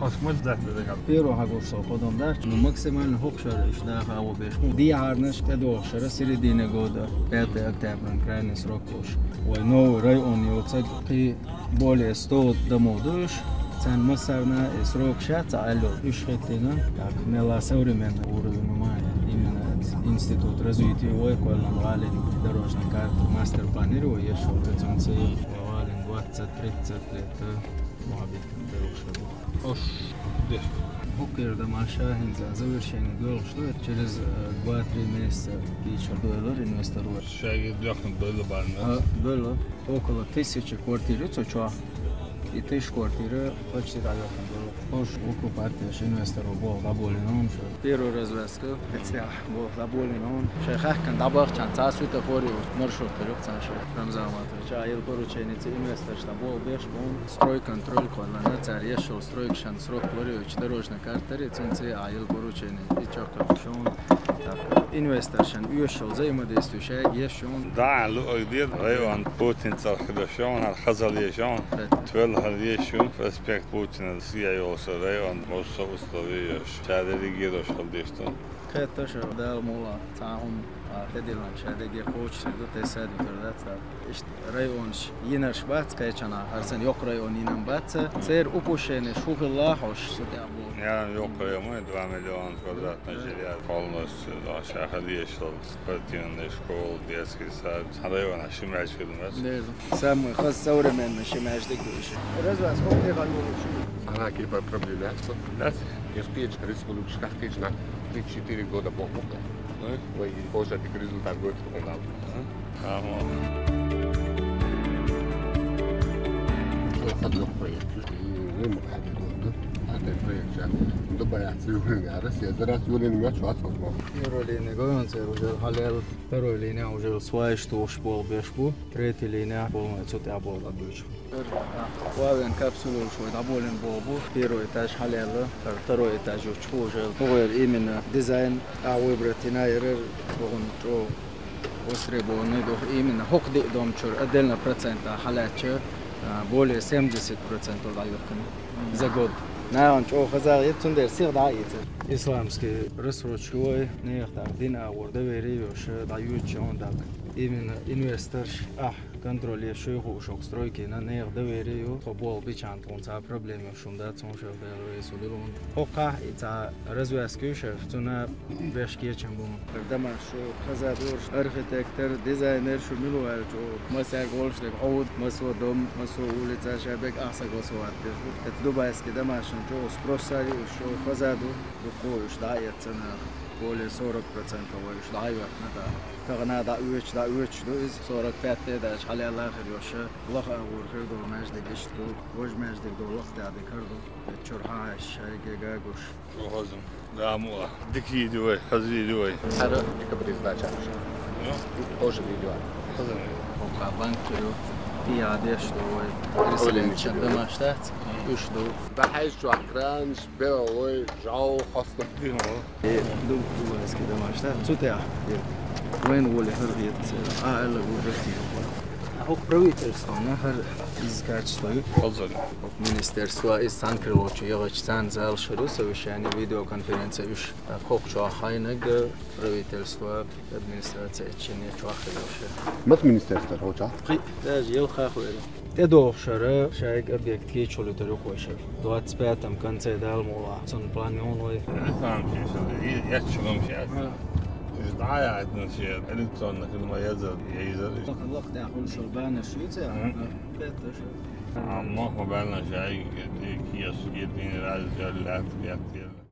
Osmos zaten. Pero hagos خودم در ماکسیمال حق شده اشتاق او بیش دی هرنش تدو شده سری دینه گودا پیت اکتبرن کرانس روکوش و نو رای اون یوتسد کی بول استود دمودش سن مسرنا اسروک شات علو ايش خدتنا так ملا современный уровень ума именно институт развития около Вален дорожная карта мастер планирования еще в конце Вален 20-30 лет muhabbet дорожка. Ош, деш. Окерда машин за завершение дел, что через 2-3 месяца еще доллар инвестируют. Шаги дёхнут было барна. Было около 1000 квартир, что и 1000 квартир почти район было. Уж окупация инвесторов был доволен он, что первый развязка, это был доволен он. Шейх كان добавил чанца сюда форию маршрут перекрывал что Рамзан Матович, а ил поручение инвестор что был беш он строй контроль колонна царь ешел стройк шан срок форию дорожная карта рецензия а ил поручение и чёрка шон так инвестор шан ешел взаимодействующий ешел Да, луидир район Путин цархидашон, алхазалиешон, твел халиешон, респект Путина, сияёс район, мосо условиеш, шадригидош халдишто. это что дал мола таум تديرون شادي خوش سيدو تساد بردات إيش رأيونش ينرش بات كأيشنا هرسن يق رأيون ينام بات سير أبوشين شوف الله خوش سوتي أبو يعني يق رأيون 2 مليون كوادرات متر полностью شاهديش спортивная школа детский сад رأيون شماش كده سام خاص ثورة من شماش دكتورش رزق أسقط يقالوا Она какие проблемы есть? Да. Я спеч рисую шахтич на 3-4 года бомбука. Ну, и позже ты результат будет помогал. Ага. خدوا проект. И мы ходили. هذا البريك جا دبي يسوون عرس يا زرع يسوون ما شو أصلاً. يروليني قوان سيروجل حلال تروليني وجل سوايش توش بول بيشبو تريتي ليني بول ما تسوتي عبول أبوش. وين كابسولة شوي عبولين بولبو بيرو إتاج حلال ترو إتاج وشوجل هو إيمن ديزاين أو برتنا يرر بون جو وسربوني ده إيمن حق دي دوم شر أدلنا процент حالات более 70% даёткан за год. На чё хазар ецундер сир даёт. Исламский рассрочковый нехтар дин авор довериёш даёт он так. Именно инвестор контролирующий хушок стройки на нех доверию побол бичан тонца проблемы шумда цоншо ресулун. Хока ица развязкующий цуна бешкечен бум. Когда машу хазадур архитектор дизайнер шумилуэр чё масяр голшлек ауд масодом масо улица шабек асагосоват. Это дубайский домашний чё спросали шо хазаду духош даёт цена более 40% ويش ضعيفة ندا كغنا دا ويش دو إز 45 داش حالي الله خير يوشة الله أقول خير دو ماجد قشتو وج ماجد دو الله تعدي كردو تشرها الشاي جاجوش وهزم لا مو دكي دوي خزي دوي هذا كبريز باجا позже видео هزم وقع بانكيرو في عادش دو رسالة شدنا شتات وش دو ده حيث شو أكرانش بيوي جاو خاصة دينو دو بس كده ما شتات سوتيا وين ولي هربيت أقل ورفتي هو правительство нахер из качества هزم министерство из Сан-Крилочи ягочтан зал шру совещание видеоконференция уж хокчо хайнег правительство администрация чине чохелоше مت министерство روجا даже ел хахуэль те довшара шайг объект ки чолу дөрө коше 25-м конце далмола сон планионой там я чугам шат ضايع عندنا شيء الكترون كل ما يزل يزل الوقت يقول شربان شويتي ما بالنا شيء كيس يدين راز جلات